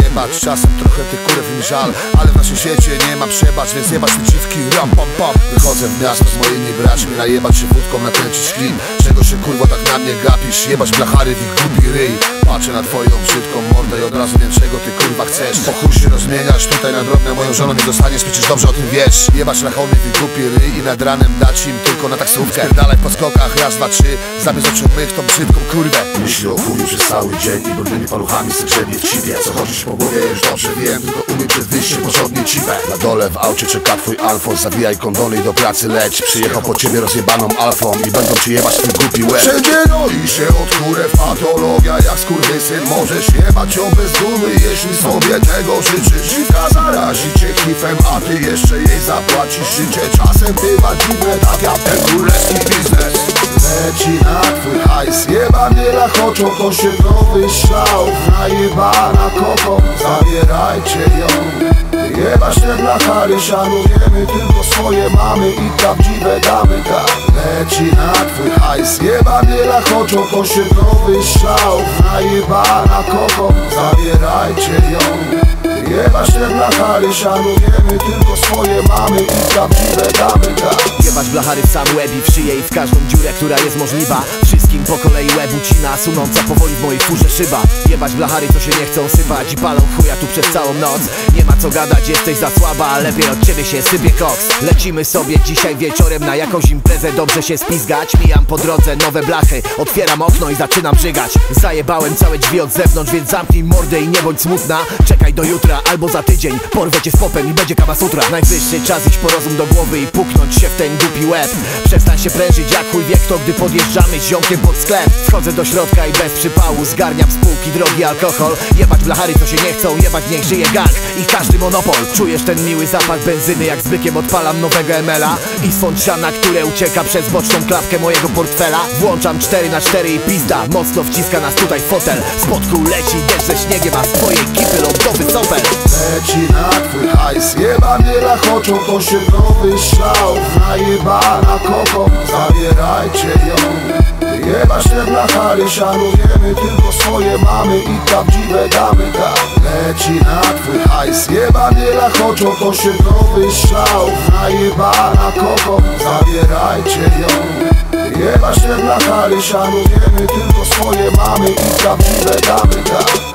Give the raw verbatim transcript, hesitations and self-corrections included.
jebać, czasem trochę tych kurew mi żal, ale w naszym świecie nie ma przebacz, więc jebać te dziwki, ram pam pam. Wychodzę w miasto z moimi braćmi, najebać się wódką, nakręcić klin. Czego się kurwa tak na mnie gapisz, jebać blachary w ich głupi ryj. Patrzę na twoją brzydką mordę i od razu wiem, czego ty kurwa chcesz. Po chuj się rozmieniasz, tutaj na drobne moją żoną nie dostaniesz, przecież dobrze o tym wiesz. Jebać rachony w ich głupi ryj i nad ranem dać im tylko na taksówkę. Dalej po skokach, raz, dwa, trzy, zamiast oczu mych tą brzydką kurwę. Myśli o chuju przez cały dzień i brudnymi paluchami se grzebie w cipie. Co chodzisz po głowie już dobrze wiem, tylko umiem przed wyjściem porządnie cipę. Na dole w aucie czeka twój Alfons, zawijaj kondony i do pracy leć. Przyjechał po ciebie rozjebaną alfą i będą ci jebać twój głupi łeb. Wszędzie roi się od kurew patologia, jak skurwysyn możesz jebać ją bez dumy, jeśli sobie tego życzysz. Dziwka zarazi cię hifem, a ty jeszcze jej zapłacisz życie. Czasem bywa dziwne, tak jak ten królewski biznes. Leci na twój hajs, jeba mnie lachoczą, to się nowy szlał. Najebana koko, zabierajcie ją. Jebać te blachary, szanujemy tylko swoje mamy i prawdziwe damy, tak. Leci na twój hajs, jeba mnie lachoczą, to się nowy szlał. Najebana koko, zabierajcie ją. Jebać te blachary, szanujemy tylko swoje mamy i prawdziwe damy, tak. Jebać blachary w sam łeb i w szyję i w każdą dziurę, która jest możliwa. Wszystkim po kolei łeb ucina, sunąca powoli w mojej furze szyba. Jebać blachary, co się nie chcą sypać i palą chuja tu przez całą noc. Nie ma co gadać, jesteś za słaba, a lepiej od ciebie się sypie koks. Lecimy sobie dzisiaj wieczorem na jakąś imprezę, dobrze się spizgać. Mijam po drodze nowe blachy, otwieram okno i zaczynam brzygać. Zajebałem całe drzwi od zewnątrz, więc zamknij mordę i nie bądź smutna. Czekaj do jutra albo za tydzień, porwę cię z popem i będzie Kama Sutra. Najwyższy czas iść po rozum do głowy i puknąć się w ten głupi łeb. Przestań się prężyć jak chuj wie kto, gdy podjeżdżamy z ziomkiem pod sklep. Wchodzę do środka i bez przypału zgarniam z półki drogi alkohol. Jebać blachary, co się nie chcą, jebać niech żyje gang i każdy monopol. Czujesz ten miły zapach benzyny, jak z bykiem odpalam nowego em el a i swąd siana, które ucieka przez boczną klapkę mojego portfela. Włączam cztery na cztery i pizda mocno wciska nas tutaj w fotel. Spod kół leci deszcz ze śniegiem, a z twojej kipy lądowy sopel. Leci na twój hajs, jeba mnie lachoczą, to się nowy szlał. Najebana koko, zabierajcie ją. Jebać te blachary, szanujemy tylko swoje mamy i prawdziwe damy, tak. Leci na twój hajs, jeba mnie lachoczą, to się nowy szlał. Najebana koko, zabierajcie ją. Jebać te blachary, szanujemy tylko swoje mamy i prawdziwe damy, tak.